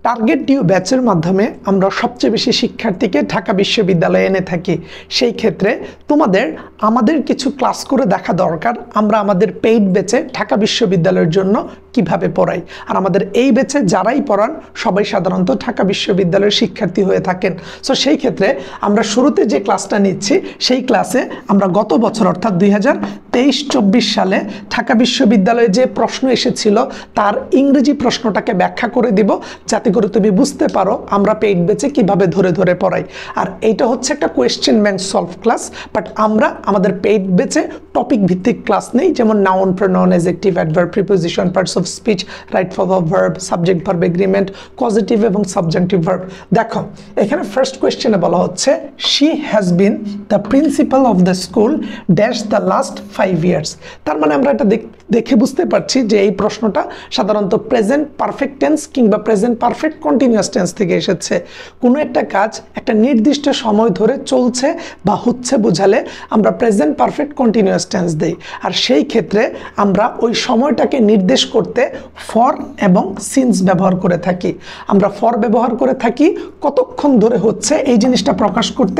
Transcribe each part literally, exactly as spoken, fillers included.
Target due ব্যাচের মাধ্যমে আমরা সবচেয়ে বেশি শিক্ষার্থীকে ঢাকা বিশ্ববিদ্যালয়ে এনে থাকি। সেই ক্ষেত্রে তোমাদের আমাদের কিছু ক্লাস করে দেখা দরকার আমরা আমাদের পেইড ব্যাচে ঢাকা বিশ্ববিদ্যালয়ের জন্য কিভাবে পড়াই। আর আমাদের এই ব্যাচে যারাই পড়ান সবাই সাধারণত ঢাকা বিশ্ববিদ্যালয়ের শিক্ষার্থী হয়ে থাকেন। সো সেই ক্ষেত্রে আমরা শুরুতে যে ক্লাসটা নিচ্ছি সেই ক্লাসে আমরা গত বছর অর্থাৎ দুই হাজার তেইশ চব্বিশ সালে ঢাকা বিশ্ববিদ্যালয়ে যে প্রশ্ন এসেছিল তার ইংরেজি প্রশ্নটাকে ব্যাখ্যা করে দিব, যাতে করে তুমি বুঝতে পারো আমরা পেইড ব্যাচে কিভাবে ধরে ধরে পড়াই। আর এইটা হচ্ছে একটা question bank solve class, but আমরা আমাদের পেইড ব্যাচে টপিক ভিত্তিক ক্লাস নেই, যেমন noun, pronoun, adjective, adverb, preposition, parts of speech, right form of verb, subject verb agreement, positive এবং সাবজেক্টিভ ভার্ব। দেখো এখানে ফার্স্ট কোয়েশ্চেনে বলা হচ্ছে she has been the principal of the school dash the last five years. তার মানে আমরা এটা দেখে বুঝতে পারছি যে এই প্রশ্নটা সাধারণত প্রেজেন্ট পারফেক্ট টেন্স কিংবা প্রেজেন্ট পারফেক্ট কন্টিনিউয়াস টেন্স থেকে এসেছে। কোনো একটা কাজ একটা নির্দিষ্ট সময় ধরে চলছে বা হচ্ছে বোঝালে আমরা প্রেজেন্ট পারফেক্ট কন্টিনিউয়াস টেন্স দেই। আর সেই ক্ষেত্রে আমরা ওই সময়টাকে নির্দেশ করতে ফর এবং সিন্স ব্যবহার করে থাকি। আমরা ফর ব্যবহার করে থাকি কতক্ষণ ধরে হচ্ছে এই জিনিসটা প্রকাশ করতে,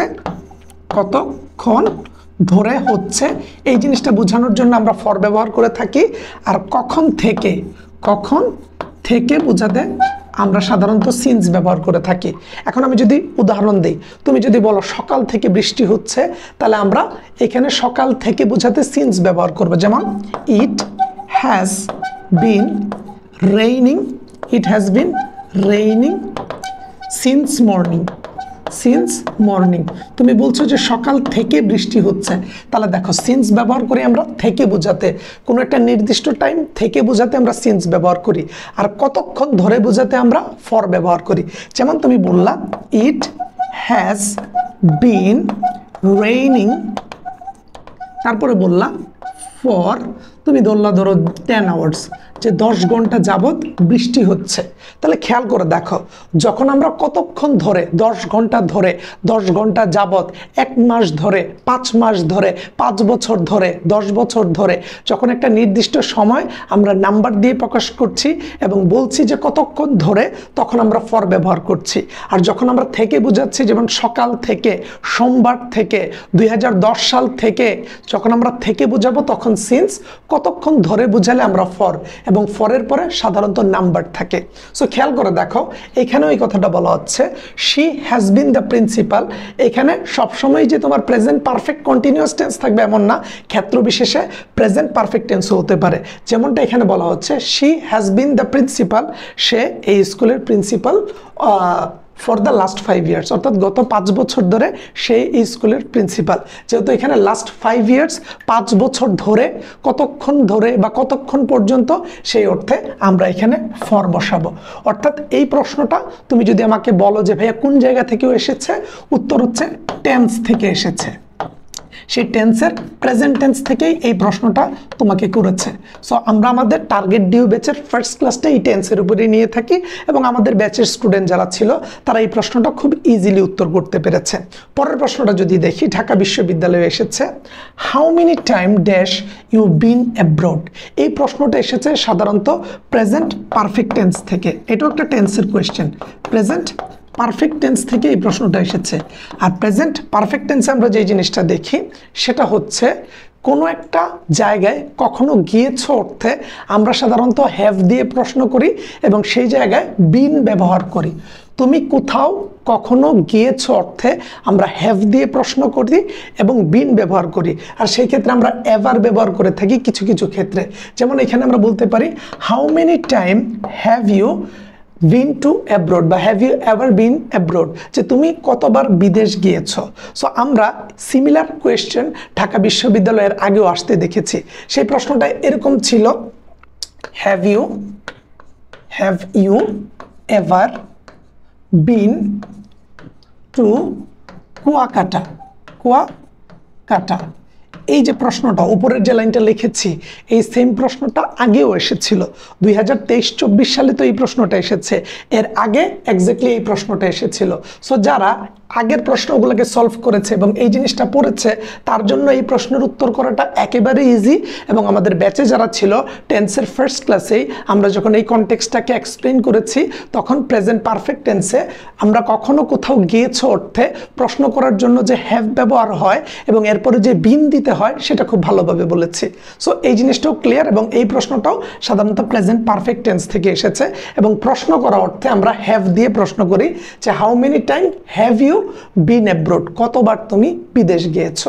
কতক্ষণ ধরে হচ্ছে এই জিনিসটা বোঝানোর জন্য আমরা ফর ব্যবহার করে থাকি। আর কখন থেকে, কখন থেকে বোঝাতে আমরা সাধারণত সিন্স ব্যবহার করে থাকি। এখন আমি যদি উদাহরণ দিই, তুমি যদি বলো সকাল থেকে বৃষ্টি হচ্ছে, তাহলে আমরা এখানে সকাল থেকে বোঝাতে সিন্স ব্যবহার করব। যেমন it has been raining, it has been raining since morning, since morning. তুমি বলছো যে সকাল থেকে বৃষ্টি হচ্ছে, তাহলে দেখো সিন্স ব্যবহার করি আমরা থেকে বোঝাতে, কোনো একটা নির্দিষ্ট টাইম থেকে বোঝাতে আমরা সিন্স ব্যবহার করি। আর কতক্ষণ ধরে বোঝাতে আমরা ফর ব্যবহার করি। যেমন তুমি বললা ইট হ্যাজ বিন রেইনিং, তারপরে বললা ফর, তুমি ধরলা ধরো টেন আওয়ার্স, যে দশ ঘন্টা যাবৎ বৃষ্টি হচ্ছে। তাহলে খেয়াল করে দেখো যখন আমরা কতক্ষণ ধরে, দশ ঘন্টা ধরে, দশ ঘন্টা যাবৎ, এক মাস ধরে, পাঁচ মাস ধরে, পাঁচ বছর ধরে, দশ বছর ধরে, যখন একটা নির্দিষ্ট সময় আমরা নাম্বার দিয়ে প্রকাশ করছি এবং বলছি যে কতক্ষণ ধরে, তখন আমরা ফর ব্যবহার করছি। আর যখন আমরা থেকে বোঝাচ্ছি, যেমন সকাল থেকে, সোমবার থেকে, দুই হাজার দশ সাল থেকে, যখন আমরা থেকে বোঝাবো তখন সিন্স, কতক্ষণ ধরে বোঝালে আমরা ফর, এবং ফরের পরে সাধারণত নাম্বার থাকে। সো খেয়াল করে দেখো এখানেও এই কথাটা বলা হচ্ছে she has been the principal. এখানে সবসময় যে তোমার প্রেজেন্ট পারফেক্ট কন্টিনিউয়াস টেন্স থাকবে এমন না, ক্ষেত্র বিশেষে প্রেজেন্ট পারফেক্ট টেন্সও হতে পারে। যেমনটা এখানে বলা হচ্ছে she has been the principal, সে এই স্কুলের principal for the last five years, অর্থাৎ গত পাঁচ বছর ধরে সে এই স্কুলের প্রিন্সিপাল। যেহেতু এখানে লাস্ট ফাইভ ইয়ার্স, পাঁচ বছর ধরে, কতক্ষণ ধরে বা কতক্ষণ পর্যন্ত, সেই অর্থে আমরা এখানে ফর বসাবো। অর্থাৎ এই প্রশ্নটা তুমি যদি আমাকে বলো যে ভাইয়া কোন জায়গা থেকেও এসেছে, উত্তর হচ্ছে টেন্স থেকে এসেছে। সেই টেন্সের প্রেজেন্ট টেন্স থেকেই এই প্রশ্নটা তোমাকে করেছে। সো আমরা আমাদের টার্গেট ডিউ ব্যাচের ফার্স্ট ক্লাসটা এই টেন্সের উপরে নিয়ে থাকি, এবং আমাদের ব্যাচের স্টুডেন্ট যারা ছিল তারা এই প্রশ্নটা খুব ইজিলি উত্তর করতে পেরেছে। পরের প্রশ্নটা যদি দেখি, ঢাকা বিশ্ববিদ্যালয়ে এসেছে how many time dash you been abroad. এই প্রশ্নটা এসেছে সাধারণত প্রেজেন্ট পারফেক্ট টেন্স থেকে। এটাও একটা টেন্সের কোয়েশ্চেন, প্রেজেন্ট পারফেক্ট টেন্স থেকে এই প্রশ্নটা এসেছে। আর প্রেজেন্ট পারফেক্ট টেন্সে আমরা যে জিনিসটা দেখি সেটা হচ্ছে কোনো একটা জায়গায় কখনো গিয়েছো অর্থে আমরা সাধারণত হ্যাভ দিয়ে প্রশ্ন করি এবং সেই জায়গায় বিন ব্যবহার করি। তুমি কোথাও কখনো গিয়েছো অর্থে আমরা হ্যাভ দিয়ে প্রশ্ন করি এবং বিন ব্যবহার করি। আর সেই ক্ষেত্রে আমরা এভার ব্যবহার করে থাকি কিছু কিছু ক্ষেত্রে। যেমন এখানে আমরা বলতে পারি how many time have you been to abroad বা have you ever been abroad, যে তুমি কতবার বিদেশ গিয়েছো। সো আমরা সিমিলার কোয়েশ্চেন ঢাকা বিশ্ববিদ্যালয়ের আগেও আসতে দেখেছি। সেই প্রশ্নটা এরকম ছিল have you have you ever been to Kuakata, Kuakata. এই যে প্রশ্নটা উপরের যে লাইনটা লিখেছি, এই সেম প্রশ্নটা আগেও এসেছিল দুই হাজার তেইশ চব্বিশ সালে। তো এই প্রশ্নটা এসেছে, এর আগে এক্স্যাক্টলি এই প্রশ্নটা এসেছিল। সো যারা আগের প্রশ্নগুলোকে সলভ করেছে এবং এই জিনিসটা পড়েছে, তার জন্য এই প্রশ্নের উত্তর করাটা একেবারে ইজি। এবং আমাদের ব্যাচে যারা ছিল টেন্সের ফার্স্ট ক্লাসেই আমরা যখন এই কনটেক্সটটাকে এক্সপ্লেন করেছি, তখন প্রেজেন্ট পারফেক্ট টেন্সে আমরা কখনো কোথাও গিয়েছো অর্থে প্রশ্ন করার জন্য যে হ্যাভ ব্যবহার হয় এবং এরপরে যে বিন দিতে হয় সেটা খুব ভালোভাবে বলেছি। সো এই জিনিসটাও ক্লিয়ার এবং এই প্রশ্নটাও সাধারণত প্রেজেন্ট পারফেক্ট টেন্স থেকে এসেছে এবং প্রশ্ন করা অর্থে আমরা হ্যাভ দিয়ে প্রশ্ন করি যে how many time have you been abroad, কতবার তুমি বিদেশ গিয়েছো।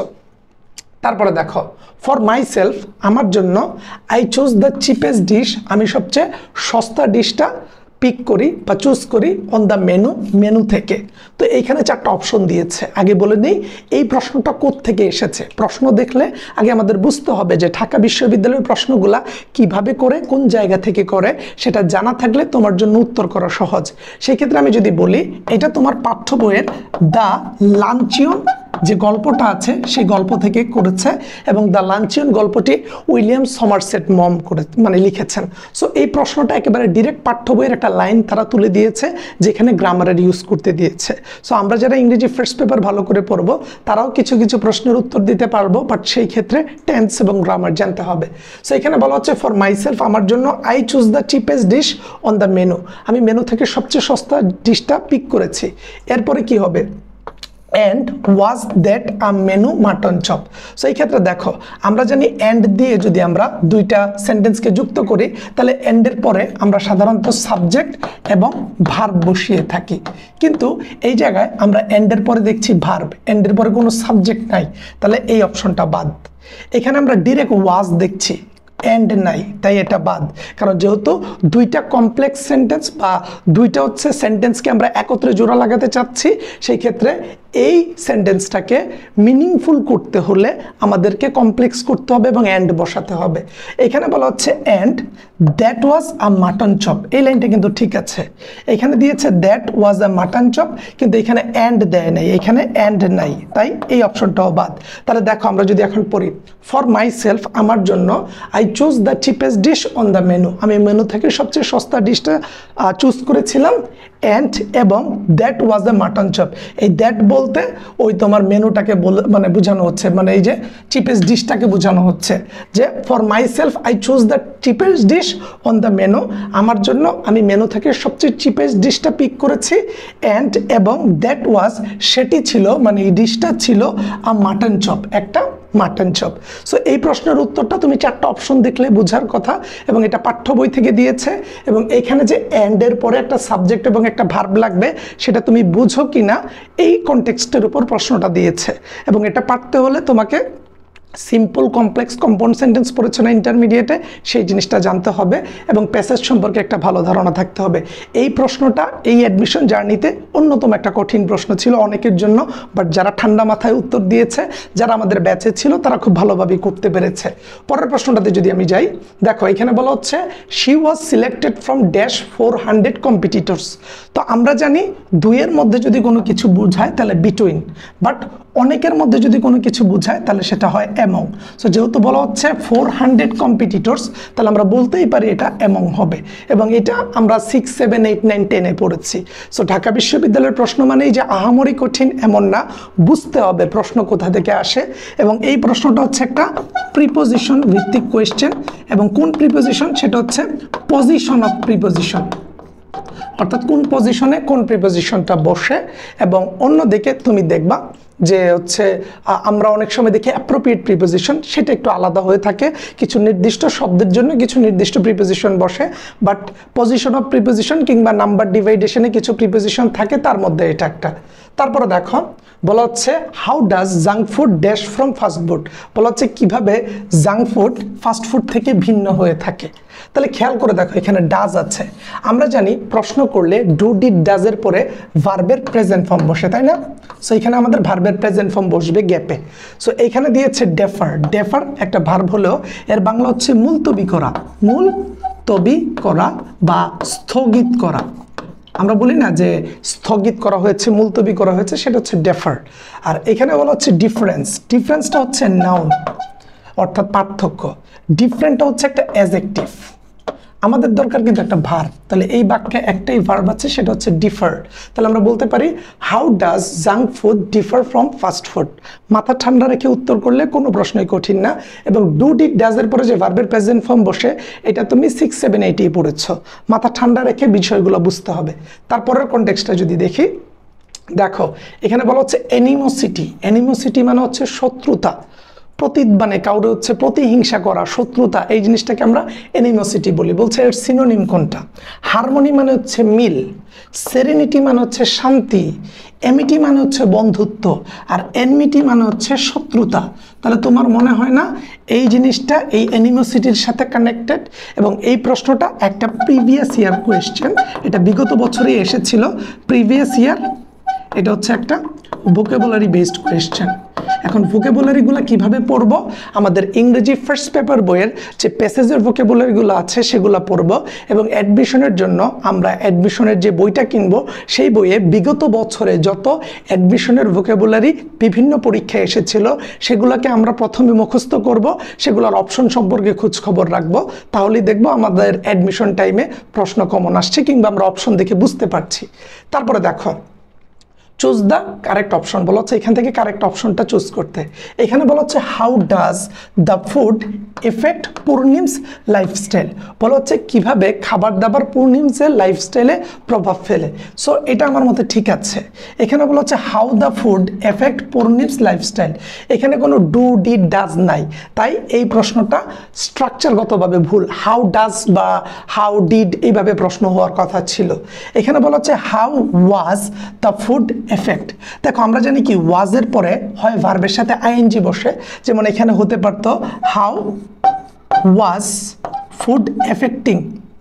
তারপরে দেখো ফর মাই সেলফ, আমার জন্য I choose the cheapest dish, আমি সবচেয়ে সস্তা ডিশটা পিক করি বা চুজ করি অন দ্য মেনু, মেনু থেকে। তো এইখানে চারটা অপশন দিয়েছে। আগে বলে নিই এই প্রশ্নটা কোত্থেকে এসেছে। প্রশ্ন দেখলে আগে আমাদের বুঝতে হবে যে ঢাকা বিশ্ববিদ্যালয়ের প্রশ্নগুলা কিভাবে করে, কোন জায়গা থেকে করে, সেটা জানা থাকলে তোমার জন্য উত্তর করা সহজ। সেই ক্ষেত্রে আমি যদি বলি এটা তোমার পাঠ্য বইয়ের দ্য লাঞ্চিয়ন যে গল্পটা আছে সেই গল্প থেকে করেছে এবং দ্য লাঞ্চিয়ন গল্পটি উইলিয়াম সমারসেট মম করে মানে লিখেছেন। সো এই প্রশ্নটা একেবারে ডিরেক্ট পাঠ্য বইয়ের একটা লাইন তারা তুলে দিয়েছে যেখানে গ্রামারের ইউজ করতে দিয়েছে। সো আমরা যারা ইংরেজি ফার্স্ট পেপার ভালো করে পড়বো তারাও কিছু কিছু প্রশ্নের উত্তর দিতে পারবো, বাট সেই ক্ষেত্রে টেন্স এবং গ্রামার জানতে হবে। সো এখানে বলা হচ্ছে ফর মাইসেলফ, আমার জন্য I choose the cheapest dish on the menu, আমি মেনু থেকে সবচেয়ে সস্তা ডিশটা পিক করেছি। এরপরে কি হবে, and was that a menu mutton chop। So এই ক্ষেত্রে দেখো আমরা জানি and দিয়ে যদি আমরা দুইটা সেন্টেন্সকে যুক্ত করি তাহলে and এর পরে আমরা সাধারণত সাবজেক্ট এবং ভার্ব বসিয়ে থাকি, কিন্তু এই জায়গায় আমরা and এর পরে দেখছি ভার্ব, and এর পরে কোনো সাবজেক্ট নাই, তাহলে এই অপশনটা বাদ। এখানে আমরা ডিরেক্ট was দেখছি, এন্ড নাই, তাই এটা বাদ। কারণ যেহেতু দুইটা কমপ্লেক্স সেন্টেন্স বা দুইটা হচ্ছে সেন্টেন্সকে আমরা একত্রে জোড়া লাগাতে চাচ্ছি, সেই ক্ষেত্রে এই সেন্টেন্সটাকে মিনিংফুল করতে হলে আমাদেরকে কমপ্লেক্স করতে হবে এবং এন্ড বসাতে হবে। এখানে বলা হচ্ছে and that was a mutton chop, এই লাইনটা কিন্তু ঠিক আছে। এখানে দিয়েছে that was a mutton chop, কিন্তু এখানে এন্ড দেয় নাই, এখানে এন্ড নাই, তাই এই অপশনটাও বাদ। তাহলে দেখো আমরা যদি এখন পড়ি ফর মাই সেলফ, আমার জন্য I choose the cheapest dish on the menu, আমি মেনু থেকে সবচেয়ে সস্তা ডিশটা চুজ করেছিলাম অ্যান্ড এবং that was the mutton chop. এই দ্যাট বলতে ওই তোমার মেনুটাকে বলে মানে বোঝানো হচ্ছে, মানে এই যে চিপেস্ট ডিশটাকে বোঝানো হচ্ছে যে for myself I choose the cheapest dish on the menu, আমার জন্য আমি মেনু থেকে সবচেয়ে চিপেস্ট ডিশটা পিক করেছি অ্যান্ড এবং দ্যাট ওয়াজ সেটি ছিল মানে এই ডিশটা ছিল আ মাটন চপ, একটা মাটন চপ। সো এই প্রশ্নের উত্তরটা তুমি চারটা অপশন দেখলে বোঝার কথা এবং এটা পাঠ্য বই থেকে দিয়েছে এবং এখানে যে এন্ড এর পরে একটা সাবজেক্ট এবং একটা ভার্ব লাগবে সেটা তুমি বুঝো কিনা এই কনটেক্সটের উপর প্রশ্নটা দিয়েছে এবং এটা পারতে হলে তোমাকে সিম্পল কমপ্লেক্স কম্পাউন্ড সেন্টেন্স পড়েছো না ইন্টারমিডিয়েটে, সেই জিনিসটা জানতে হবে এবং প্যাসেজ সম্পর্কে একটা ভালো ধারণা থাকতে হবে। এই প্রশ্নটা এই অ্যাডমিশন জার্নিতে অন্যতম একটা কঠিন প্রশ্ন ছিল অনেকের জন্য, বাট যারা ঠান্ডা মাথায় উত্তর দিয়েছে, যারা আমাদের ব্যাচে ছিল তারা খুব ভালোভাবেই করতে পেরেছে। পরের প্রশ্নটাতে যদি আমি যাই, দেখো এখানে বলা হচ্ছে she was selected from dash four hundred competitors. তো আমরা জানি দুইয়ের মধ্যে যদি কোনো কিছু বোঝায় তাহলে বিটুইন, বাট অনেকের মধ্যে যদি কোনো কিছু বোঝায় তাহলে সেটা হয় অ্যামং। সো যেহেতু বলা হচ্ছে ফোর হান্ড্রেড কম্পিটিটর্স, তাহলে আমরা বলতেই পারি এটা অ্যামং হবে এবং এটা আমরা সিক্স সেভেন এইট নাইন টেনে পড়েছি। সো ঢাকা বিশ্ববিদ্যালয়ের প্রশ্ন মানেই যে আহামরি কঠিন এমন না, বুঝতে হবে প্রশ্ন কোথা থেকে আসে এবং এই প্রশ্নটা হচ্ছে একটা প্রিপোজিশন ভিত্তিক কোয়েশ্চেন এবং কোন প্রিপোজিশন, সেটা হচ্ছে পজিশন অফ প্রিপোজিশন, অর্থাৎ কোন পজিশনে কোন প্রিপোজিশনটা বসে। এবং অন্যদিকে তুমি দেখবা যে হচ্ছে আমরা অনেক সময় দেখি অ্যাপ্রোপ্রিয়েট প্রিপোজিশন, সেটা একটু আলাদা হয়ে থাকে, কিছু নির্দিষ্ট শব্দের জন্য কিছু নির্দিষ্ট প্রিপোজিশন বসে, বাট পজিশন অফ প্রিপোজিশন কিংবা নাম্বার ডিভাইডেশনে কিছু প্রিপোজিশন থাকে, তার মধ্যে এটা একটা। তারপরে দেখো বলা হচ্ছে how does junk food dash from fast food, বলা হচ্ছে কীভাবে জাঙ্ক ফুড ফাস্ট ফুড থেকে ভিন্ন হয়ে থাকে। তাহলে খেয়াল করে দেখো এখানে ডাজ আছে, আমরা জানি প্রশ্ন করলে ডু ডিড ডাজের পরে ভার্বের প্রেজেন্ট ফর্ম বসে, তাই না? সো এখানে আমাদের ভার্বের প্রেজেন্ট ফর্ম বসবে গ্যাপে। সো এইখানে দিয়েছে ডেফার, ডেফার একটা ভার্ব হলেও এর বাংলা হচ্ছে মুলতবি করা, মুলতবি করা বা স্থগিত করা। আমরা বলি না যে স্থগিত করা হয়েছে, মুলতবি করা হয়েছে, সেটা হচ্ছে ডেফার। আর এখানে বলা হচ্ছে ডিফারেন্স, ডিফারেন্সটা হচ্ছে নাউন অর্থাৎ পার্থক্য, ডিফারেন্টটা হচ্ছে একটা অ্যাডজেক্টিভ। আমাদের দরকার কিন্তু একটা ভার্ব, তাহলে এই বাক্যে একটাই ভার্ব আছে, সেটা হচ্ছে ডিফার। তাহলে আমরা বলতে পারি how does junk food differ from fast food. মাথা ঠান্ডা রেখে উত্তর করলে কোনো প্রশ্নই কঠিন না, এবং ডু ডিড ডাজের পরে যে ভার্বের প্রেজেন্ট ফর্ম বসে এটা তুমি সিক্স সেভেন এইটেই পড়েছো। মাথা ঠান্ডা রেখে বিষয়গুলো বুঝতে হবে। তারপরের কনটেক্সটটা যদি দেখি, দেখো এখানে বলা হচ্ছে অ্যানিমোসিটি। অ্যানিমোসিটি মানে হচ্ছে শত্রুতা, প্রতি মানে কাউরে হচ্ছে প্রতিহিংসা করা, শত্রুতা, এই জিনিসটাকে আমরা অ্যানিমোসিটি বলি। বলছে এর সিনোনিম কোনটা? হারমোনি মানে হচ্ছে মিল, সেরেনিটি মানে হচ্ছে শান্তি, এমিটি মানে হচ্ছে বন্ধুত্ব, আর এনমিটি মানে হচ্ছে শত্রুতা। তাহলে তোমার মনে হয় না এই জিনিসটা এই অ্যানিমোসিটির সাথে কানেক্টেড? এবং এই প্রশ্নটা একটা প্রিভিয়াস ইয়ার কোয়েশ্চেন, এটা বিগত বছরই এসেছিল প্রিভিয়াস ইয়ার। এটা হচ্ছে একটা ভোকাবুলারি বেসড কোয়েশ্চেন। এখন ভোকাবুলারিগুলো কিভাবে পড়ব? আমাদের ইংরেজি ফার্স্ট পেপার বইয়ের যে প্যাসেজের ভোকাবুলারিগুলো আছে সেগুলো পড়ব, এবং অ্যাডমিশনের জন্য আমরা অ্যাডমিশনের যে বইটা কিনব সেই বইয়ে বিগত বছরে যত অ্যাডমিশনের ভোকাবুলারি বিভিন্ন পরীক্ষায় এসেছিল সেগুলোকে আমরা প্রথমে মুখস্থ করব, সেগুলোর অপশন সম্পর্কে খোঁজখবর রাখবো। তাহলেই দেখব আমাদের অ্যাডমিশন টাইমে প্রশ্ন কমন আসছে, কিংবা আমরা অপশন দেখে বুঝতে পারছি। তারপরে দেখো চুজ দ্য কারেক্ট অপশন বলা হচ্ছে, এখান থেকে কারেক্ট অপশনটা চুজ করতে। এখানে বলা হচ্ছে how does the food affect Purnima's lifestyle. বলা হচ্ছে কিভাবে খাবার দাবার পূর্ণিমসের লাইফস্টাইলে প্রভাব ফেলে। সো এটা আমার মতে ঠিক আছে। এখানে বলা হচ্ছে how the food affect Purnima's lifestyle, এখানে কোনো ডু ডিড ডাজ নাই, তাই এই প্রশ্নটা স্ট্রাকচারগতভাবে ভুল। হাউ ডাজ বা হাউ ডিড এইভাবে প্রশ্ন হওয়ার কথা ছিল। এখানে বলা হচ্ছে how was the food affect. দেখো আমরা জানি কি ওয়াজের পরে হয় ভার্বের সাথে আইএনজি বসে, যেমন এখানে হতে পারতো how was food affecting,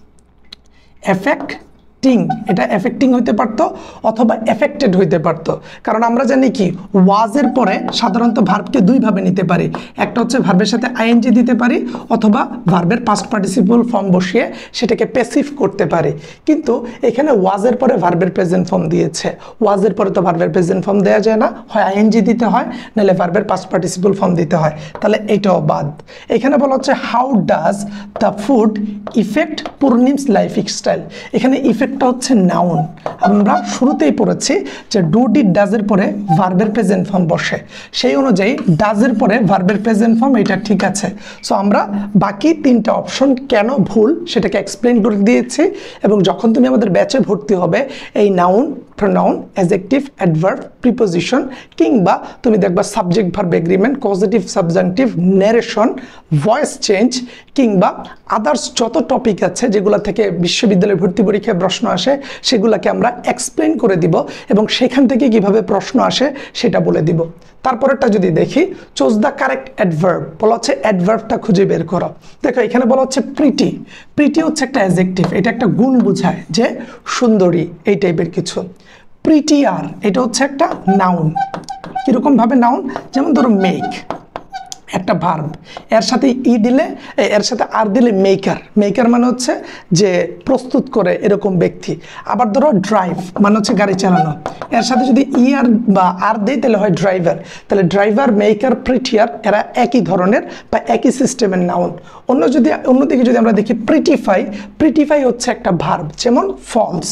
affecting, এটা এফেক্টিং হইতে পারতো অথবা এফেক্টেড হইতে পারতো। কারণ আমরা জানি কি ওয়াজের পরে সাধারণত ভার্বকে দুইভাবে নিতে পারি, একটা হচ্ছে ভার্বের সাথে আইএনজি দিতে পারি, অথবা ভার্বের পাস্ট পার্টিসিপল ফর্ম বসিয়ে সেটাকে প্যাসিভ করতে পারি। কিন্তু এখানে ওয়াজের পরে ভার্বের প্রেজেন্ট ফর্ম দিয়েছে, ওয়াজের পরে তো ভার্বের প্রেজেন্ট ফর্ম দেওয়া যায় না, হয় আইএনজি দিতে হয় নাহলে ভার্বের পাস্ট পার্টিসিপল ফর্ম দিতে হয়, তাহলে এটাও বাদ। এখানে বলা হচ্ছে how does the food effect Purnima's lifestyle. এখানে ইফেক্ট হচ্ছে নাউন। আমরা শুরুতেই পড়েছি যে ডু ডিড ডাজের পরে ভার্বের প্রেজেন্ট ফর্ম বসে, সেই অনুযায়ী ডাজের পরে ভার্বের প্রেজেন্ট ফর্ম, এটা ঠিক আছে। সো আমরা বাকি তিনটা অপশন কেন ভুল সেটাকে এক্সপ্লেন করে দিয়েছি, এবং যখন তুমি আমাদের ব্যাচে ভর্তি হবে এই noun, pronoun, adjective, adverb, preposition, কিংবা তুমি দেখবা subject verb agreement, positive subjunctive, narration, voice change, কিংবা আদার্স যত টপিক আছে যেগুলো থেকে বিশ্ববিদ্যালয়ে ভর্তি পরীক্ষায় প্রশ্ন আসে সেগুলোকে আমরা এক্সপ্লেন করে দিব, এবং সেখান থেকে কিভাবে প্রশ্ন আসে সেটা বলে দিব। তারপরেরটা যদি দেখি, চুজ দ্য কারেক্ট অ্যাডভার্ব। বলা হচ্ছে অ্যাডভার্বটা খুঁজে বের করো। দেখো এখানে বলা হচ্ছে প্রিটি। প্রিটি হচ্ছে একটা অ্যাডজেক্টিভ, এটা একটা গুণ বোঝায় যে সুন্দরী, এই টাইপের কিছু। প্রিটিয়ার এটা হচ্ছে একটা নাউন। কিরকম ভাবে নাউন? যেমন ধরো মেক একটা ভার্ব, এর সাথে ই দিলে, এর সাথে আর দিলে মেকার। মেকার মানে হচ্ছে যে প্রস্তুত করে এরকম ব্যক্তি। আবার ধরো ড্রাইভ মানে হচ্ছে গাড়ি চালানো, এর সাথে যদি ই আর বা আর দেয় তাহলে হয় ড্রাইভার। তাহলে ড্রাইভার, মেকার, প্রিটিয়ার এরা একই ধরনের বা একই সিস্টেমের নাউন। অন্য যদি অন্যদিকে যদি আমরা দেখি প্রিটিফাই, প্রিটিফাই হচ্ছে একটা ভার্ব, যেমন ফলস।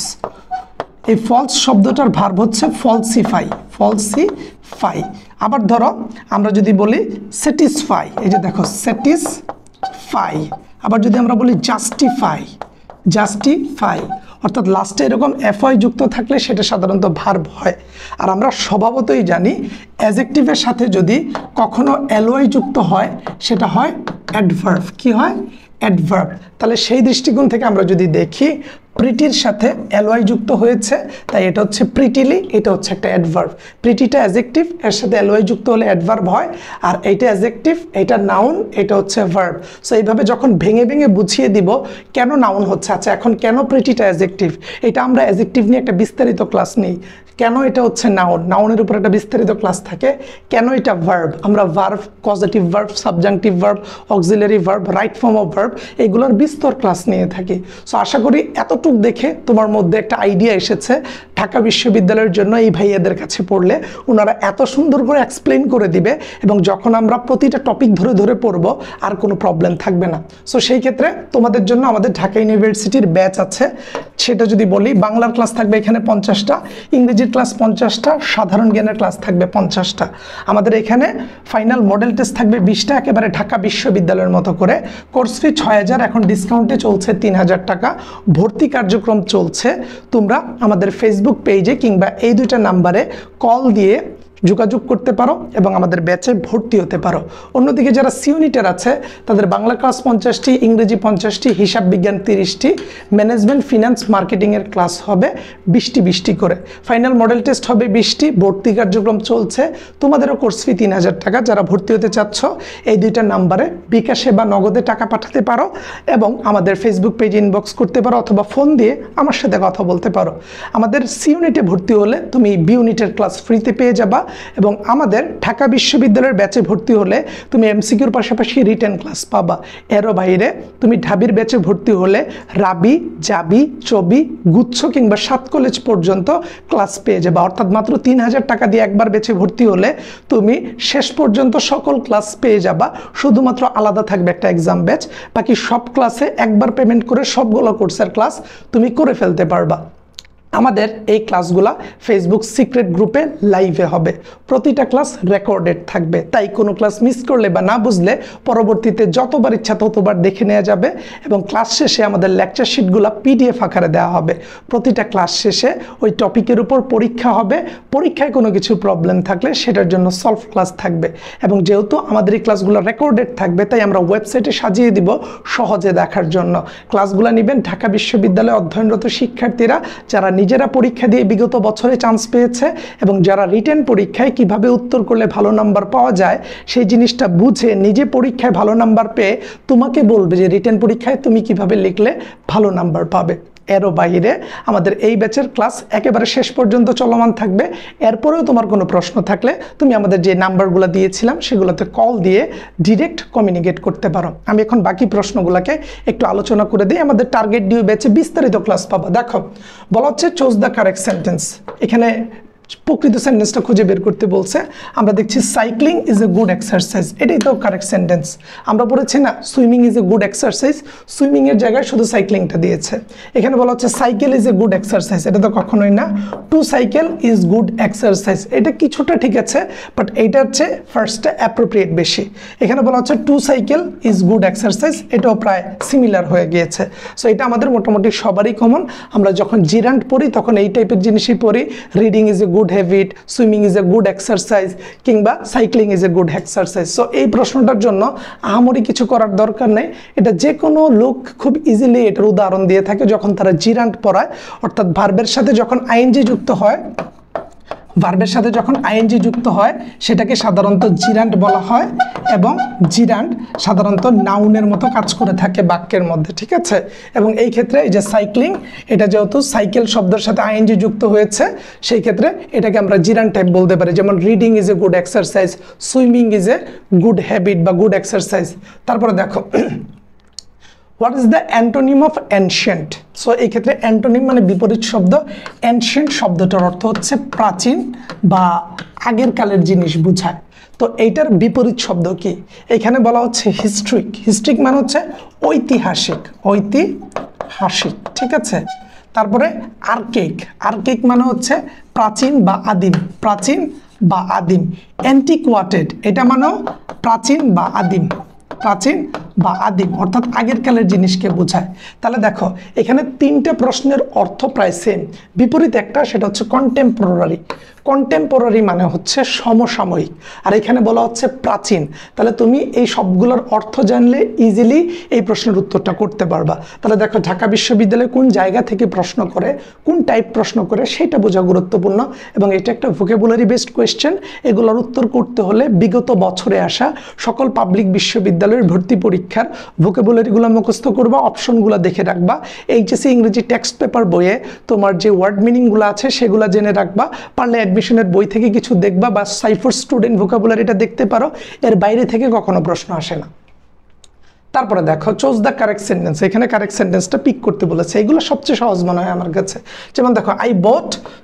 এই ফলস শব্দটার ভার্ব হচ্ছে ফলসিফাই, ফলসিফাই। আবার ধরো আমরা যদি বলি স্যাটিসফাই, এই যে দেখো স্যাটিসফাই। আবার যদি আমরা বলি জাস্টিফাই, জাস্টিফাই, অর্থাৎ লাস্টে এরকম এফআই যুক্ত থাকলে সেটা সাধারণত ভার্ব হয়। আর আমরা স্বভাবতই জানি অ্যাডজেক্টিভের সাথে যদি কখনো এলওয়াই যুক্ত হয় সেটা হয় অ্যাডভার্ব। কি হয়? অ্যাডভার্ব। তাহলে সেই দৃষ্টিকোণ থেকে আমরা যদি দেখি প্রিটির সাথে এলওয়াই যুক্ত হয়েছে, তাই এটা হচ্ছে প্রিটিলি, এটা হচ্ছে একটা অ্যাডভার্ব। প্রিটিটা অ্যাডজেক্টিভ, এর সাথে এলওয়াই যুক্ত হলে অ্যাডভার্ব হয়, আর এইটা অ্যাডজেক্টিভ, এটা নাউন, এটা হচ্ছে ভার্ব। সো এইভাবে যখন ভেঙে ভেঙে বুঝিয়ে দিব কেন নাউন হচ্ছে। আচ্ছা এখন কেন প্রিটিটা অ্যাডজেক্টিভ, এটা আমরা অ্যাডজেক্টিভ নিয়ে একটা বিস্তারিত ক্লাস নিই। কেন এটা হচ্ছে নাউন, নাউনের উপর একটা বিস্তারিত ক্লাস থাকে। কেন এটা ভার্ব, আমরা verb, positive verb, subjunctive verb, auxiliary verb, right form of verb, এগুলোর বিস্তর ক্লাস নিয়ে থাকি। সো আশা করি এতটুকু দেখে তোমার মধ্যে একটা আইডিয়া এসেছে ঢাকা বিশ্ববিদ্যালয়ের জন্য এই ভাইয়াদের কাছে পড়লে ওনারা এত সুন্দর করে এক্সপ্লেন করে দিবে, এবং যখন আমরা প্রতিটা টপিক ধরে ধরে পড়বো আর কোনো প্রবলেম থাকবে না। সো সেই ক্ষেত্রে তোমাদের জন্য আমাদের ঢাকা ইউনিভার্সিটির ব্যাচ আছে, সেটা যদি বলি, বাংলার ক্লাস থাকবে এখানে পঞ্চাশটা, ইংরেজির ক্লাস পঞ্চাশটা, সাধারণ জ্ঞানের ক্লাস থাকবে পঞ্চাশটা। আমাদের এখানে ফাইনাল মডেল টেস্ট থাকবে বিশটা, একেবারে ঢাকা বিশ্ববিদ্যালয়ের মতো করে। কোর্স ফি ছয় হাজার, এখন ডিসকাউন্টে চলছে তিন হাজার টাকা। ভর্তি কার্যক্রম চলছে। তোমরা আমাদের ফেসবুক পেজে কিংবা এই দুইটা নাম্বারে কল দিয়ে যোগাযোগ করতে পারো এবং আমাদের ব্যাচে ভর্তি হতে পারো। অন্যদিকে যারা সি ইউনিটের আছে তাদের বাংলা ক্লাস পঞ্চাশটি, ইংরেজি পঞ্চাশটি, হিসাব বিজ্ঞান তিরিশটি, ম্যানেজমেন্ট ফিনান্স মার্কেটিংয়ের ক্লাস হবে বিশটি বিশটি করে। ফাইনাল মডেল টেস্ট হবে বিশটি। ভর্তি কার্যক্রম চলছে। তোমাদেরও কোর্স ফি তিন হাজার টাকা। যারা ভর্তি হতে চাচ্ছ এই দুইটা নাম্বারে বিকাশে বা নগদে টাকা পাঠাতে পারো এবং আমাদের ফেসবুক পেজে ইনবক্স করতে পারো, অথবা ফোন দিয়ে আমার সাথে কথা বলতে পারো। আমাদের সি ইউনিটে ভর্তি হলে তুমি বি ইউনিটের ক্লাস ফ্রিতে পেয়ে যাবা, এবং আমাদের ঢাকা বিশ্ববিদ্যালয়ের ব্যাচে ভর্তি হলে তুমি এমসিকিউর পাশাপাশি রিটেন ক্লাস পাবা। এরও বাইরে তুমি ঢাবির ব্যাচে ভর্তি হলে রাবি, জাবি, চবি, গুচ্ছ কিংবা সাত কলেজ পর্যন্ত ক্লাস পেয়ে যাবা। অর্থাৎ মাত্র তিন হাজার টাকা দিয়ে একবার ব্যাচে ভর্তি হলে তুমি শেষ পর্যন্ত সকল ক্লাস পেয়ে যাবা। শুধুমাত্র আলাদা থাকবে একটা এক্সাম ব্যাচ, বাকি সব ক্লাসে একবার পেমেন্ট করে সবগুলো কোর্সের ক্লাস তুমি করে ফেলতে পারবা। আমাদের এই ক্লাসগুলা ফেসবুক সিক্রেট গ্রুপে লাইভে হবে। প্রতিটা ক্লাস রেকর্ডেড থাকবে, তাই কোনো ক্লাস মিস করলে বা না বুঝলে পরবর্তীতে যতবার ইচ্ছা ততবার দেখে নেওয়া যাবে। এবং ক্লাস শেষে আমাদের লেকচার শিটগুলো পিডিএফ আকারে দেওয়া হবে। প্রতিটা ক্লাস শেষে ওই টপিকের উপর পরীক্ষা হবে। পরীক্ষায় কোনো কিছু প্রবলেম থাকলে সেটার জন্য সলভ ক্লাস থাকবে। এবং যেহেতু আমাদের এই ক্লাসগুলো রেকর্ডেড থাকবে, তাই আমরা ওয়েবসাইটে সাজিয়ে দিব সহজে দেখার জন্য। ক্লাসগুলো নেবেন ঢাকা বিশ্ববিদ্যালয়ে অধ্যয়নরত শিক্ষার্থীরা, যারা নিজেরা পরীক্ষা দিয়ে বিগত বছরে চান্স পেয়েছে এবং যারা রিটেন পরীক্ষায় কিভাবে উত্তর করলে ভালো নাম্বার পাওয়া যায় সেই জিনিসটা বুঝে নিজে পরীক্ষায় ভালো নাম্বার পেয়ে তোমাকে বলবে যে রিটেন পরীক্ষায় তুমি কিভাবে লিখলে ভালো নাম্বার পাবে। এরও বাইরে আমাদের এই ব্যাচের ক্লাস একেবারে শেষ পর্যন্ত চলমান থাকবে। এরপরেও তোমার কোনো প্রশ্ন থাকলে তুমি আমাদের যে নাম্বারগুলো দিয়েছিলাম সেগুলোতে কল দিয়ে ডিরেক্ট কমিউনিকেট করতে পারো। আমি এখন বাকি প্রশ্নগুলোকে একটু আলোচনা করে দিই। আমাদের টার্গেট ডিউ ব্যাচে বিস্তারিত ক্লাস পাবো। দেখো, বলা হচ্ছে চুজ দ্য কারেক্ট সেন্টেন্স। এখানে প্রকৃত সেন্টেন্সটা খুঁজে বের করতে বলছে। আমরা দেখছি cycling is a good exercise, এটাই তো কারেক্ট সেন্টেন্স। আমরা পড়েছি না swimming is a good exercise, সুইমিংয়ের জায়গায় শুধু সাইক্লিংটা দিয়েছে। এখানে বলা হচ্ছে cycle is a good exercise, এটা তো কখনোই না। To cycle is good exercise, এটা কিছুটা ঠিক আছে, বাট এইটা হচ্ছে ফার্স্টে অ্যাপ্রোপ্রিয়েট বেশি। এখানে বলা হচ্ছে to cycle is good exercise, এটাও প্রায় সিমিলার হয়ে গিয়েছে। সো এটা আমাদের মোটামুটি সবারই কমন। আমরা যখন জিরান্ট পড়ি তখন এই টাইপের জিনিসই পড়ি। Reading is a good habit, swimming is a good exercise, কিংবা cycling is a good exercise. So এই প্রশ্নটার জন্য আহামরি কিছু করার দরকার নেই। এটা যে কোনো লোক খুব ইজিলি এটার উদাহরণ দিয়ে থাকে যখন তারা জিরান্ট পড়ায়, অর্থাৎ ভার্বের সাথে যখন আইএনজি যুক্ত হয়, ভার্বের সাথে যখন আইএনজি যুক্ত হয় সেটাকে সাধারণত জিরান্ট বলা হয়, এবং জিরান্ট সাধারণত নাউনের মতো কাজ করে থাকে বাক্যের মধ্যে, ঠিক আছে। এবং এই ক্ষেত্রে এই যে সাইক্লিং, এটা যেহেতু সাইকেল শব্দের সাথে আইএনজি যুক্ত হয়েছে, সেই ক্ষেত্রে এটাকে আমরা জিরান্ট টাইপ বলতে পারি। যেমন reading is a good exercise, swimming is a good habit বা গুড এক্সারসাইজ। তারপরে দেখো, what is the antonym of ancient. So এই ক্ষেত্রে অ্যান্টোনিম মানে বিপরীত শব্দ। অ্যানশিয়েন্ট শব্দটার অর্থ হচ্ছে প্রাচীন বা আগের কালের জিনিস বোঝায়। তো এইটার বিপরীত শব্দ কি? এখানে বলা হচ্ছে হিস্ট্রিক। হিস্ট্রিক মানে হচ্ছে ঐতিহাসিক, ঐতিহাসিক, ঠিক আছে। তারপরে আর্কেইক, আর্কেইক মানে হচ্ছে প্রাচীন বা আদিম, প্রাচীন বা আদিম। অ্যান্টিকোয়াটেড, এটা মানেও প্রাচীন বা আদিম, প্রাচীন বা আদিম, অর্থাৎ আগের কালের জিনিসকে বোঝায়। তাহলে দেখো এখানে তিনটা প্রশ্নের অর্থ প্রায় সেম। বিপরীত একটা, সেটা হচ্ছে কন্টেম্পোরারি। কন্টেম্পোরারি মানে হচ্ছে সমসাময়িক, আর এখানে বলা হচ্ছে প্রাচীন। তাহলে তুমি এই সবগুলোর অর্থ জানলে ইজিলি এই প্রশ্নের উত্তরটা করতে পারবা। তাহলে দেখো ঢাকা বিশ্ববিদ্যালয়ে কোন জায়গা থেকে প্রশ্ন করে, কোন টাইপ প্রশ্ন করে, সেটা বোঝা গুরুত্বপূর্ণ। এবং এটা একটা ভোকাবুলারি বেসড কোয়েশ্চেন। এগুলোর উত্তর করতে হলে বিগত বছরে আসা সকল পাবলিক বিশ্ববিদ্যালয়ের ভর্তি পরীক্ষার ভোকাবুলারিগুলো মুখস্থ করবা, অপশনগুলো দেখে রাখবা। এইচএসসি ইংরেজি টেক্সট পেপার বইয়ে তোমার যে ওয়ার্ড মিনিংগুলো আছে সেগুলো জেনে রাখবা। পারলে অ্যাডমিশনের বই থেকে কিছু দেখবা, বা সাইফার স্টুডেন্ট ভোকাবুলারিটা দেখতে পারো। এর বাইরে থেকে কখনো প্রশ্ন আসে না। তারপরে দেখো চুজ দ্য কারেক্ট সেন্টেন্স। এখানে কারেক্ট সেন্টেন্সটা পিক করতে বলেছে। এগুলো সবচেয়ে সহজ মনে হয় আমার কাছে। যেমন দেখো, I bought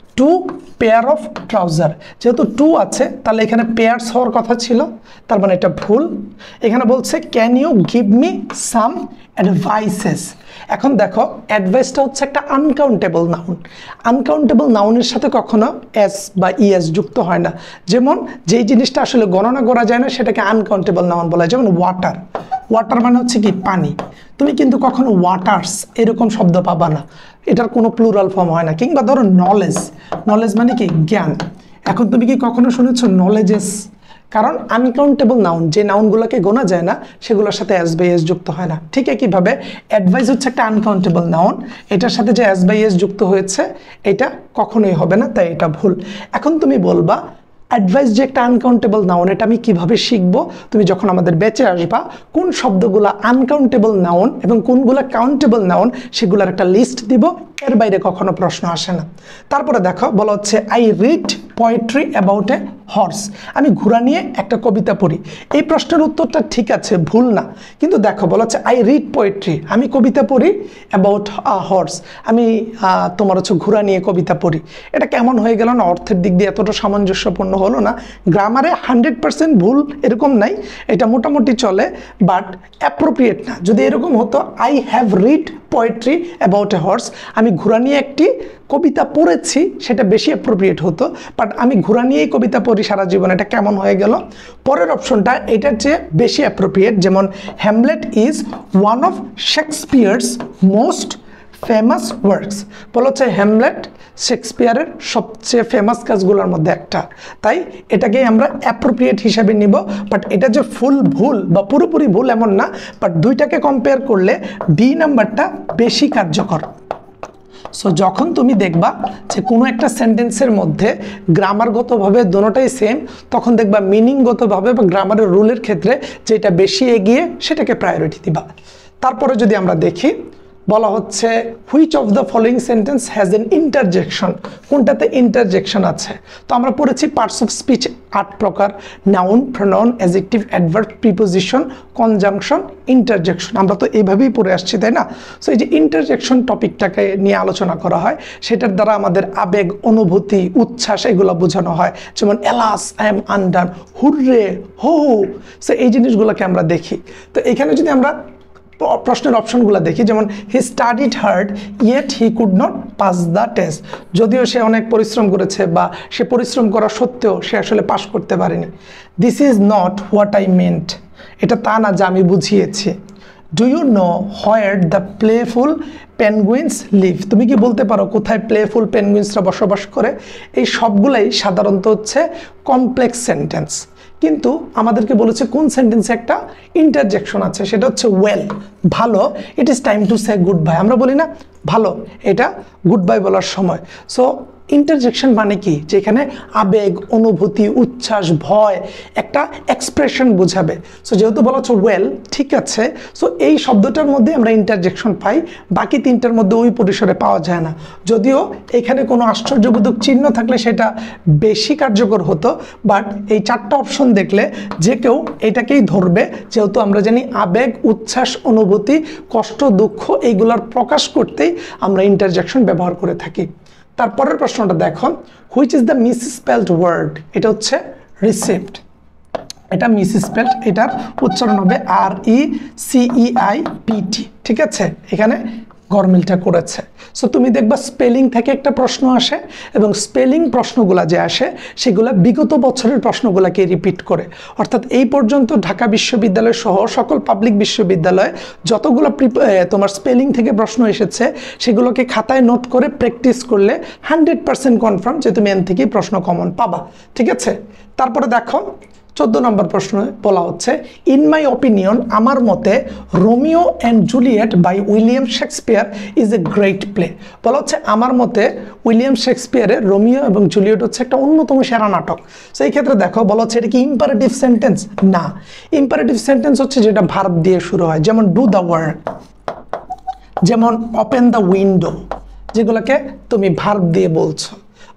two pair of trouser. যেহেতু টু আছে তাহলে এখানে পেয়ার্স হওয়ার কথা ছিল, তার মানে এটা ভুল। এখানে বলছে can you give me some advices. এখন দেখো অ্যাডভাইসটা হচ্ছে একটা আনকাউন্টেবল নাউন। আনকাউন্টেবল নাউনের সাথে কখনো এস বা ইএস যুক্ত হয় না। যেমন যেই জিনিসটা আসলে গণনা করা যায় না সেটাকে আনকাউন্টেবল নাউন বলা হয়। যেমন ওয়াটার, ওয়াটার মানে হচ্ছে কি পানি। তুমি কিন্তু কখনো ওয়াটার্স এরকম শব্দ পাবা না, এটার কোনো প্লুরাল ফর্ম হয় না। কিংবা ধরো নলেজ, নলেজ মানে কি জ্ঞান। এখন তুমি কি কখনো শুনেছো নলেজেস? কারণ আনকাউন্টেবল নাউন যে নাউনগুলোকে গোনা যায় না সেগুলোর সাথে এস বাই এস যুক্ত হয় না। ঠিক একইভাবে অ্যাডভাইস হচ্ছে একটা আনকাউন্টেবল নাউন, এটার সাথে যে এস বাই এস যুক্ত হয়েছে এটা কখনোই হবে না, তাই এটা ভুল। এখন তুমি বলবা অ্যাডভাইস যে একটা আনকাউন্টেবল নাউন, এটা আমি কিভাবে শিখবো? তুমি যখন আমাদের ব্যাচে আসবা কোন শব্দগুলো আনকাউন্টেবল নাউন এবং কোনগুলো কাউন্টেবল নাউন সেগুলোর একটা লিস্ট দিব, এর বাইরে কখনো প্রশ্ন আসে না। তারপরে দেখো বলা হচ্ছে I read poetry about a horse. আমি ঘোড়া নিয়ে একটা কবিতা পড়ি। এই প্রশ্নের উত্তরটা ঠিক আছে, ভুল না। কিন্তু দেখো বলা হচ্ছে আই রিড পোয়েট্রি, আমি কবিতা পড়ি অ্যাবাউট আ হর্স, আমি তোমার হচ্ছে ঘোড়া নিয়ে কবিতা পড়ি। এটা কেমন হয়ে গেল না? অর্থের দিক দিয়ে এতটা সামঞ্জস্যপূর্ণ হলো না। গ্রামারে হান্ড্রেড পার্সেন্ট ভুল এরকম নাই, এটা মোটামুটি চলে, বাট অ্যাপ্রোপ্রিয়েট না। যদি এরকম হতো I have read poetry about a horse, আমি ঘোড়া নিয়ে একটি কবিতা পড়েছি, সেটা বেশি অ্যাপ্রোপ্রিয়েট হতো। বাট আমি ঘোড়া নিয়েই কবিতা পড়ি সারা জীবন, এটা কেমন হয়ে গেল? পরের অপশনটা এটার চেয়ে বেশি অ্যাপ্রোপ্রিয়েট। যেমন Hamlet is one of Shakespeare's most famous works. বলা হচ্ছে হ্যামলেট শেক্সপিয়ারের সবচেয়ে ফেমাস কাজগুলোর মধ্যে একটা, তাই এটাকে আমরা অ্যাপ্রোপ্রিয়েট হিসাবে নিব। বাট এটা যে ফুল ভুল বা পুরোপুরি ভুল এমন না, বাট দুইটাকে কম্পেয়ার করলে বি নাম্বারটা বেশি কার্যকর। সো যখন তুমি দেখবা যে কোনো একটা সেন্টেন্সের মধ্যে গ্রামারগতভাবে দোনোটাই সেম, তখন দেখবা মিনিংগতভাবে বা গ্রামারের রুলের ক্ষেত্রে যেটা বেশি এগিয়ে সেটাকে প্রায়োরিটি দিবা। তারপরে যদি আমরা দেখি বলা হচ্ছে which of the following sentence has an interjection, কোনটাতে ইন্টারজেকশন আছে? তো আমরা পড়েছি পার্টস অফ স্পিচ আট প্রকার, noun, pronoun, adjective, adverb, preposition, conjunction, interjection. আমরা তো এইভাবেই পড়ে আসছি, তাই না? সো এই যে ইন্টারজেকশন টপিকটাকে নিয়ে আলোচনা করা হয়, সেটার দ্বারা আমাদের আবেগ, অনুভূতি, উচ্ছ্বাস এগুলো বোঝানো হয়। যেমন alas, I am undone, hurrah, ho ho. So এই জিনিসগুলোকে আমরা দেখি। তো এখানে যদি আমরা প্রশ্নের অপশনগুলো দেখি, যেমন he studied hard yet he could not pass the test. যদিও সে অনেক পরিশ্রম করেছে বা সে পরিশ্রম করা সত্ত্বেও সে আসলে পাস করতে পারেনি। This is not what I meant, এটা তা না যা আমি বুঝিয়েছি। Do you know where the playful penguins live, তুমি কি বলতে পারো কোথায় প্লেফুল পেনগুইন্সরা বসবাস করে? এই সবগুলাই সাধারণত হচ্ছে কমপ্লেক্স সেন্টেন্স, কিন্তু আমাদেরকে বলেছে কোন সেন্টেন্সে একটা ইন্টারজেকশন আছে, সেটা হচ্ছে ওয়েল, ভালো। It is time to say goodbye, আমরা বলি না ভালো, এটা গুড বাই বলার সময়। সো ইন্টারজেকশন মানে কি? যেখানে আবেগ, অনুভূতি, উচ্ছ্বাস, ভয় একটা এক্সপ্রেশন বোঝাবে। সো যেহেতু বলা হচ্ছে ওয়েল, ঠিক আছে, সো এই শব্দটার মধ্যে আমরা ইন্টারজেকশন পাই, বাকি তিনটার মধ্যে ওই পরিসরে পাওয়া যায় না। যদিও এখানে কোনো আশ্চর্যবোধক চিহ্ন থাকলে সেটা বেশি কার্যকর হতো, বাট এই চারটা অপশন দেখলে যে কেউ এটাকেই ধরবে, যেহেতু আমরা জানি আবেগ, উচ্ছ্বাস, অনুভূতি, কষ্ট, দুঃখ এইগুলার প্রকাশ করতেই আমরা ইন্টারজেকশন ব্যবহার করে থাকি। তারপরের প্রশ্নটা দেখো, which is the misspelled word, এটা হচ্ছে রিসিভড, এটা মিসস্পেলড, এটার উচ্চারণ হবে আর ই সিই আই পি টি, ঠিক আছে? এখানে গরমিলটা করেছে। সো তুমি দেখবা স্পেলিং থেকে একটা প্রশ্ন আসে, এবং স্পেলিং প্রশ্নগুলা যে আসে সেগুলা বিগত বছরের প্রশ্নগুলাকে রিপিট করে। অর্থাৎ এই পর্যন্ত ঢাকা বিশ্ববিদ্যালয় সহ সকল পাবলিক বিশ্ববিদ্যালয়ে যতগুলো তোমার স্পেলিং থেকে প্রশ্ন এসেছে সেগুলোকে খাতায় নোট করে প্র্যাকটিস করলে হান্ড্রেড পার্সেন্ট কনফার্ম যে তুমি এন থেকেই প্রশ্ন কমন পাবা, ঠিক আছে? তারপরে দেখো চোদ্দ নম্বর প্রশ্নে বলা হচ্ছে ইন মাই অপিনিয়ন, আমার মতে Romeo and Juliet by William Shakespeare is a great play. বলা হচ্ছে আমার মতে উইলিয়াম শেক্সপিয়ারের রোমিও এবং জুলিয়েট হচ্ছে একটা অন্যতম সেরা নাটক। সো এই ক্ষেত্রে দেখো বলা হচ্ছে এটা কি ইম্পারেটিভ সেন্টেন্স? না, ইম্পারেটিভ সেন্টেন্স হচ্ছে যেটা ভার্ব দিয়ে শুরু হয়, যেমন ডু দ্য ওয়ার্ক, যেমন ওপেন দ্য উইন্ডো, যেগুলোকে তুমি ভার্ব দিয়ে বলছো।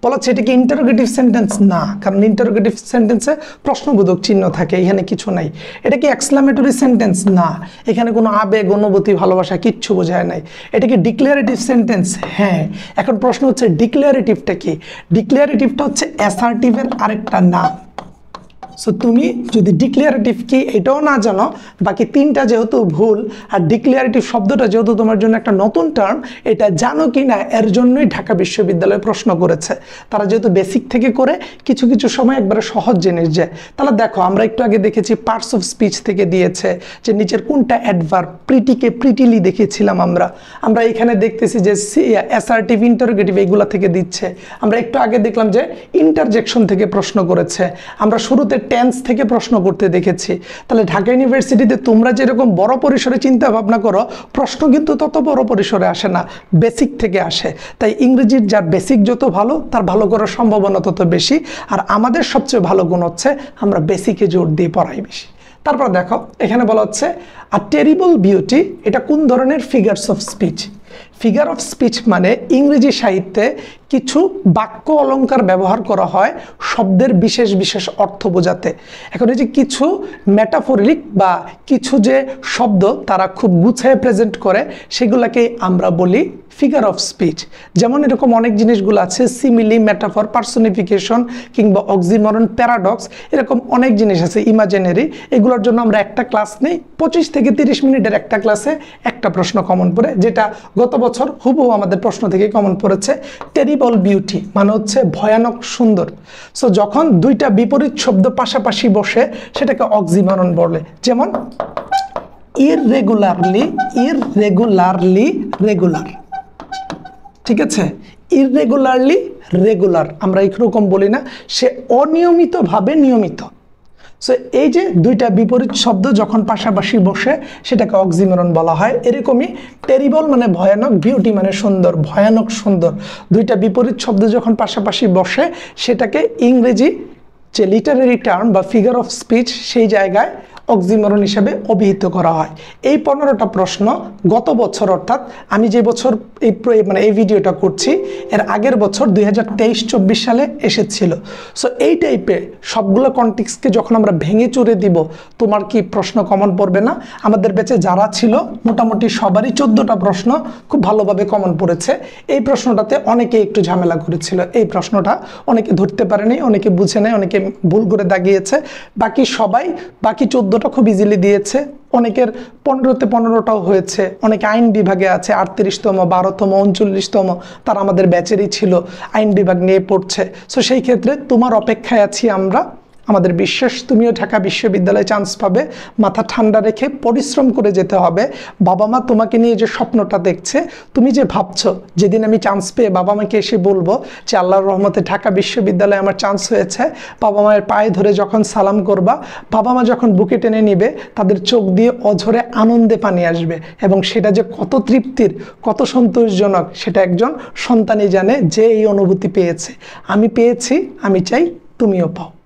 বলা হচ্ছে এটা কি ইন্টারোগেটিভ সেন্টেন্স? না, কারণ ইন্টারোগেটিভ সেন্টেন্সে প্রশ্নবোধক চিহ্ন থাকে, এখানে কিছু নাই। এটা কি এক্সক্লামেটরি সেন্টেন্স? না, এখানে কোনো আবেগ, অনুভূতি, ভালোবাসা কিচ্ছু বোঝায় নাই। এটা কি ডিক্লারেটিভ সেন্টেন্স? হ্যাঁ। এখন প্রশ্ন হচ্ছে ডিক্লারেটিভটা কি? ডিক্লারেটিভটা হচ্ছে অ্যাসার্টিভের আরেকটা নাম। সো তুমি যদি ডিক্লারেটিভ কি এটাও না জানো, বাকি তিনটা যেহেতু ভুল, আর ডিক্লারেটিভ শব্দটা যেহেতু তোমার জন্য একটা নতুন টার্ম, এটা জানো কি না এর জন্যই ঢাকা বিশ্ববিদ্যালয়ে প্রশ্ন করেছে। তারা যেহেতু বেসিক থেকে করে কিছু কিছু সময় একবারে সহজ জিনিস যায়। তাহলে দেখো আমরা একটু আগে দেখেছি পার্টস অফ স্পিচ থেকে দিয়েছে যে নিচের কোনটা অ্যাডভার্ব, প্রিটিকে প্রিটিলি দেখেছিলাম আমরা। আমরা এখানে দেখতেছি যে অ্যাসার্টিভ, ইন্টারোগেটিভ এগুলা থেকে দিচ্ছে। আমরা একটু আগে দেখলাম যে ইন্টারজেকশন থেকে প্রশ্ন করেছে। আমরা শুরুতে টেন্স থেকে প্রশ্ন করতে দেখেছি। তাহলে ঢাকা ইউনিভার্সিটিতে তোমরা যেরকম বড় পরিসরে চিন্তা ভাবনা করো, প্রশ্ন কিন্তু তত বড় পরিসরে আসে না, বেসিক থেকে আসে। তাই ইংরেজির যার বেসিক যত ভালো, তার ভালো করার সম্ভাবনা তত বেশি। আর আমাদের সবচেয়ে ভালো গুণ হচ্ছে আমরা বেসিকে জোর দিয়ে পড়াই বেশি। তারপর দেখো এখানে বলা হচ্ছে আ টেরিবল বিউটি, এটা কোন ধরনের figures of speech? Figure of speech মানে ইংরেজি সাহিত্যে কিছু বাক্য অলঙ্কার ব্যবহার করা হয় শব্দের বিশেষ বিশেষ অর্থ বোঝাতে। এখন এই যে কিছু মেটাফরিক বা কিছু যে শব্দ তারা খুব গুছিয়ে প্রেজেন্ট করে, সেগুলোকে আমরা বলি ফিগার অফ স্পিচ। যেমন এরকম অনেক জিনিসগুলো আছে, সিমিলি, মেটাফর, পার্সোনিফিকেশন কিংবা অক্সিমরন, প্যারাডক্স, এরকম অনেক জিনিস আছে, ইমাজিনারি। এগুলোর জন্য আমরা একটা ক্লাস নেই, পঁচিশ থেকে তিরিশ মিনিটের একটা ক্লাসে একটা প্রশ্ন কমন পড়ে, যেটা গত বছর হুবহু আমাদের প্রশ্ন থেকে কমন পড়েছে। টেরিবল বিউটি মানে হচ্ছে ভয়ানক সুন্দর। সো যখন দুইটা বিপরীত শব্দ পাশাপাশি বসে সেটাকে অক্সিমরন বলে। যেমন ইররেগুলারলি, ইররেগুলারলি রেগুলার, ঠিক আছে? ইররেগুলারলি রেগুলার আমরা এরকম বলি না, সে অনিয়মিতভাবে নিয়মিত। সো এই যে দুইটা বিপরীত শব্দ যখন পাশাপাশি বসে সেটাকে অক্সিমরন বলা হয়। এরকমই টেরিবল মানে ভয়ানক, বিউটি মানে সুন্দর, ভয়ানক সুন্দর। দুইটা বিপরীত শব্দ যখন পাশাপাশি বসে সেটাকে ইংরেজি যে লিটারেরি টার্ম বা ফিগার অফ স্পিচ, সেই জায়গায় অক্সিমরন হিসেবে অভিহিত করা হয়। এই পনেরোটা প্রশ্ন গত বছর, অর্থাৎ আমি যে বছর এই মানে এই ভিডিওটা করছি এর আগের বছর দুই হাজার তেইশ চব্বিশ সালে এসেছিল। সো এই টাইপে সবগুলো কনটেক্সটকে যখন আমরা ভেঙে চুরে দিব, তোমার কি প্রশ্ন কমন পড়বে না? আমাদের ব্যাচে যারা ছিল মোটামুটি সবারই চোদ্দোটা প্রশ্ন খুব ভালোভাবে কমন পড়েছে। এই প্রশ্নটাতে অনেকে একটু ঝামেলা করেছিল, এই প্রশ্নটা অনেকে ধরতে পারেনি, অনেকে বুঝে নেয়, অনেকে ভুল করে দাগিয়েছে। বাকি সবাই বাকি চোদ্দোটা খুব ইজিলি দিয়েছে। অনেকের পনেরোতে পনেরোটাও হয়েছে। অনেকে আইন বিভাগে আছে, আটত্রিশতম, বারোতম, উনচল্লিশতম, তারা আমাদের ব্যাচেরই ছিল, আইন বিভাগ নিয়ে পড়ছে। সো সেই ক্ষেত্রে তোমার অপেক্ষায় আছি আমরা। আমাদের বিশ্বাস তুমিও ঢাকা বিশ্ববিদ্যালয়ে চান্স পাবে। মাথা ঠান্ডা রেখে পরিশ্রম করে যেতে হবে। বাবা মা তোমাকে নিয়ে যে স্বপ্নটা দেখছে, তুমি যে ভাবছো যেদিন আমি চান্স পেয়ে বাবা মাকে এসে বলবো যে আল্লাহর রহমতে ঢাকা বিশ্ববিদ্যালয়ে আমার চান্স হয়েছে, বাবা মায়ের পায়ে ধরে যখন সালাম করবা, বাবা মা যখন বুকে টেনে নিবে, তাদের চোখ দিয়ে অঝরে আনন্দে পানি আসবে। এবং সেটা যে কত তৃপ্তির, কত সন্তোষজনক, সেটা একজন সন্তানই জানে যে এই অনুভূতি পেয়েছে। আমি পেয়েছি, আমি চাই তুমিও পাও।